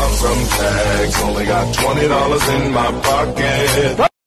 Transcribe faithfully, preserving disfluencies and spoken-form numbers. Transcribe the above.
some tags. Only got twenty dollars in my pocket.